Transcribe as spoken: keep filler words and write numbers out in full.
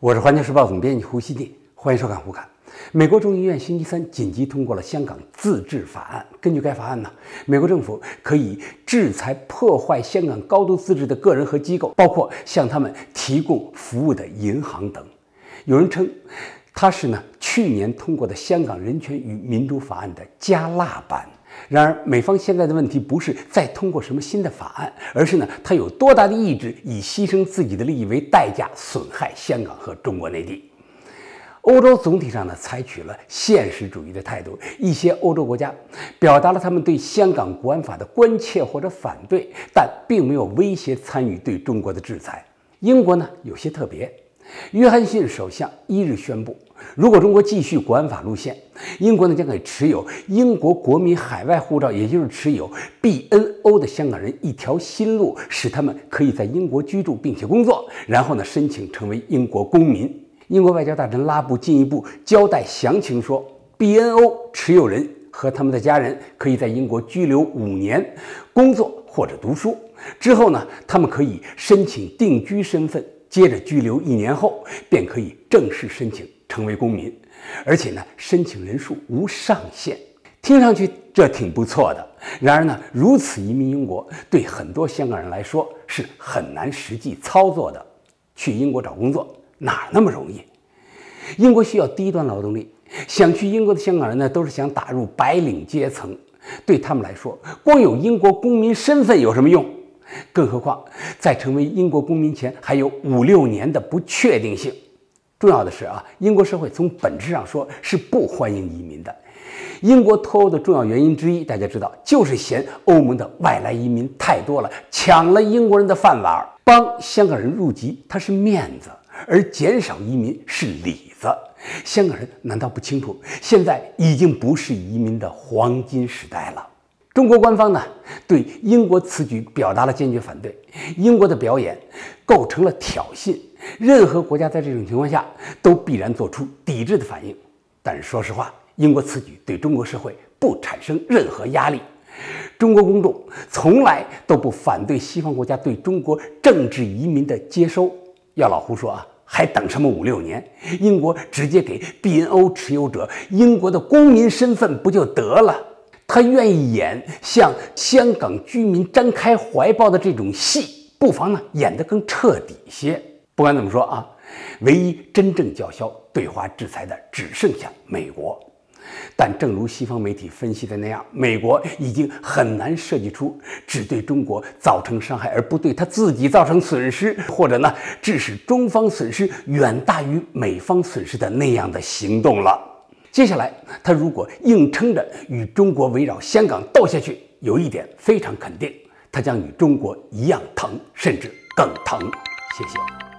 我是环球时报总编辑胡锡进，欢迎收看胡侃。美国众议院星期三紧急通过了香港自治法案。根据该法案呢，美国政府可以制裁破坏香港高度自治的个人和机构，包括向他们提供服务的银行等。有人称，它是呢去年通过的香港人权与民主法案的加辣版。然而，美方现在的问题不是再通过什么新的法案，而是呢，它有多大的意志以牺牲自己的利益为代价，损害香港和中国内地。欧洲总体上呢，采取了现实主义的态度，一些欧洲国家表达了他们对香港国安法的关切或者反对，但并没有威胁参与对中国的制裁。英国呢，有些特别。约翰逊首相一日宣布，如果中国继续国安法路线，英国呢将给持有英国国民海外护照，也就是持有 B N O 的香港人一条新路，使他们可以在英国居住并且工作，然后呢申请成为英国公民。英国外交大臣拉布进一步交代详情说 ，B N O 持有人和他们的家人可以在英国居留五年，工作或者读书，之后呢，他们可以申请定居身份。接着居留一年后，便可以正式申请成为公民，而且呢，申请人数无上限。听上去这挺不错的。然而呢，如此移民英国对很多香港人来说是很难实际操作的。去英国找工作哪那么容易？英国需要低端劳动力，想去英国的香港人呢，都是想打入白领阶层。对他们来说，光有英国公民身份有什么用？更何况，在成为英国公民前还有五六年的不确定性。重要的是啊，英国社会从本质上说是不欢迎移民的。英国脱欧的重要原因之一，大家知道，就是嫌欧盟的外来移民太多了，抢了英国人的饭碗。帮香港人入籍，它是面子，而减少移民是里子。香港人难道不清楚，现在已经不是移民的黄金时代了？中国官方呢，对英国此举表达了坚决反对。英国的表演构成了挑衅，任何国家在这种情况下都必然做出抵制的反应。但是说实话，英国此举对中国社会不产生任何压力。中国公众从来都不反对西方国家对中国政治移民的接收。要老胡说啊，还等什么五六年？英国直接给 B N O 持有者英国的公民身份不就得了？他愿意演向香港居民张开怀抱的这种戏，不妨呢演得更彻底些。不管怎么说啊，唯一真正叫嚣对华制裁的只剩下美国。但正如西方媒体分析的那样，美国已经很难设计出只对中国造成伤害而不对他自己造成损失，或者呢致使中方损失远大于美方损失的那样的行动了。接下来，他如果硬撑着与中国围绕香港斗下去，有一点非常肯定，他将与中国一样疼，甚至更疼。谢谢。